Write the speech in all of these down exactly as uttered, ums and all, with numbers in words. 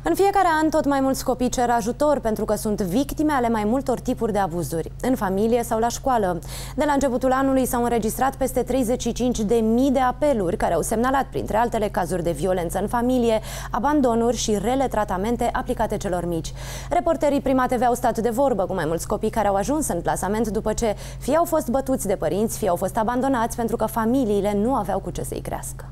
În fiecare an, tot mai mulți copii cer ajutor pentru că sunt victime ale mai multor tipuri de abuzuri, în familie sau la școală. De la începutul anului s-au înregistrat peste treizeci și cinci de mii de apeluri care au semnalat, printre altele, cazuri de violență în familie, abandonuri și rele tratamente aplicate celor mici. Reporterii Prima T V au stat de vorbă cu mai mulți copii care au ajuns în plasament după ce fie au fost bătuți de părinți, fie au fost abandonați pentru că familiile nu aveau cu ce să-i crească.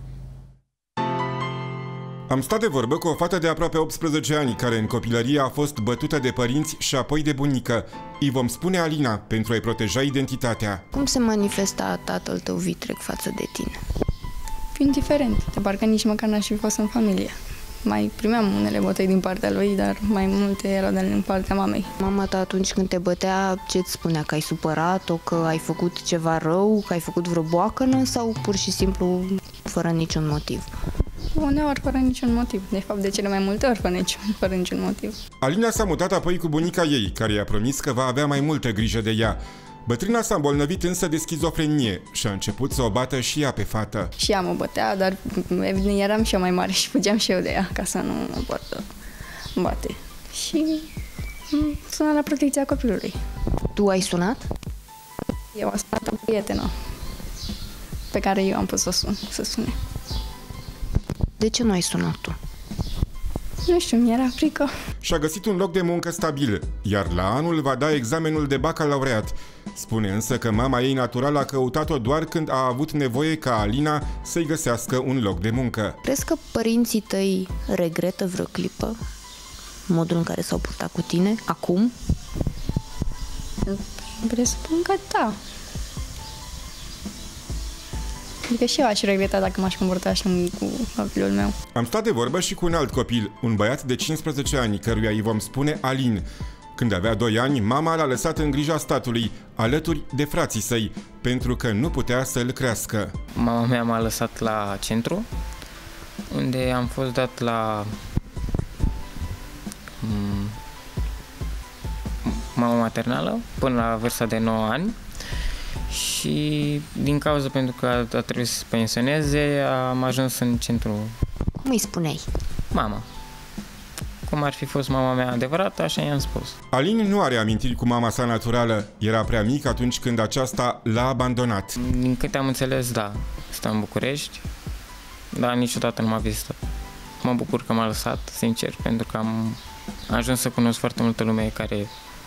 Am stat de vorbă cu o fată de aproape optsprezece ani, care în copilărie a fost bătută de părinți și apoi de bunică. Îi vom spune Alina pentru a-i proteja identitatea. Cum se manifesta tatăl tău vitreg față de tine? Indiferent, de parcă nici măcar n-aș fi fost în familie. Mai primeam unele bătăi din partea lui, dar mai multe erau din partea mamei. Mama ta atunci când te bătea, ce-ți spunea? Că ai supărat-o, că ai făcut ceva rău, că ai făcut vreo boacănă sau pur și simplu fără niciun motiv? Uneori fără niciun motiv. De fapt, de cele mai multe ori fără niciun, fără niciun motiv. Alina s-a mutat apoi cu bunica ei, care i-a promis că va avea mai multă grijă de ea. Bătrâna s-a îmbolnăvit însă de schizofrenie și a început să o bată și ea pe fată. Și ea mă bătea, dar evident eram și eu mai mare și fugeam și eu de ea ca să nu mă poată bate. Și suna la protecția copilului. Tu ai sunat? Eu am sunat o prietenă pe care eu am pus să sun, să sune. De ce nu ai sunat tu? Nu știu, mi-era frică. Și-a găsit un loc de muncă stabil, iar la anul va da examenul de bacalaureat. Spune însă că mama ei natural a căutat-o doar când a avut nevoie ca Alina să-i găsească un loc de muncă. Crezi că părinții tăi regretă vreo clipă modul în care s-au purtat cu tine, acum? Presupun că da. Adică și eu aș regreta dacă m-aș comporta așa cu copilul meu. Am stat de vorbă și cu un alt copil, un băiat de cincisprezece ani, căruia îi vom spune Alin. Când avea doi ani, mama l-a lăsat în grija statului, alături de frații săi, pentru că nu putea să-l crească. Mama mea m-a lăsat la centru, unde am fost dat la mama maternală până la vârsta de nouă ani. Și din cauza pentru că a, a trebuit să se pensioneze, am ajuns în centru. Cum îi spuneai? Mama. Cum ar fi fost mama mea adevărată, așa i-am spus. Alin nu are amintiri cu mama sa naturală. Era prea mic atunci când aceasta l-a abandonat. Din câte am înțeles, da, stă în București, dar niciodată nu m-a vizitat. Mă bucur că m-a lăsat, sincer, pentru că am ajuns să cunosc foarte multă lume care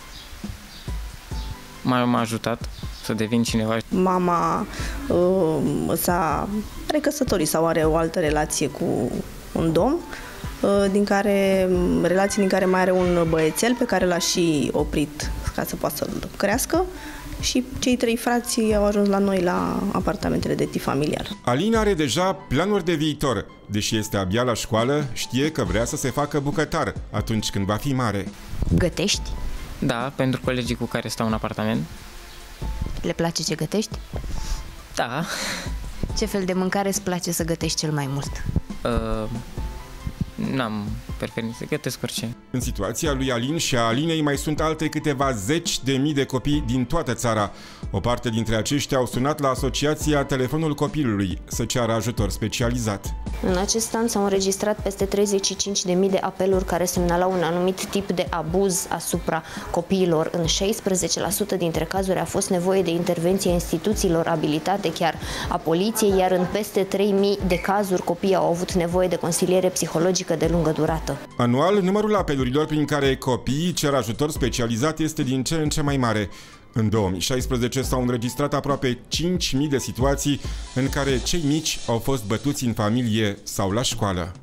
m-a ajutat să devin cineva. Mama uh, s-a recăsătorit sau are o altă relație cu un domn, uh, din care, relație din care mai are un băiețel pe care l-a și oprit ca să poată să-l crească, și cei trei frați au ajuns la noi la apartamentele de tip familial. Alina are deja planuri de viitor. Deși este abia la școală, știe că vrea să se facă bucătar atunci când va fi mare. Gătești? Da, pentru colegii cu care stau în apartament. Le place ce gătești? Da. Ce fel de mâncare îți place să gătești cel mai mult? Uh, N-am preferințe, gătesc orice. În situația lui Alin și a Alinei mai sunt alte câteva zeci de mii de copii din toată țara. O parte dintre aceștia au sunat la asociația Telefonul Copilului să ceară ajutor specializat. În acest an s-au înregistrat peste treizeci și cinci de mii de apeluri care semnalau un anumit tip de abuz asupra copiilor. În șaisprezece la sută dintre cazuri a fost nevoie de intervenție instituțiilor abilitate, chiar a poliției, iar în peste trei mii de cazuri copiii au avut nevoie de consiliere psihologică de lungă durată. Anual, numărul apelurilor prin care copiii cer ajutor specializat este din ce în ce mai mare. În două mii șaisprezece s-au înregistrat aproape cinci mii de situații în care cei mici au fost bătuți în familie sau la școală.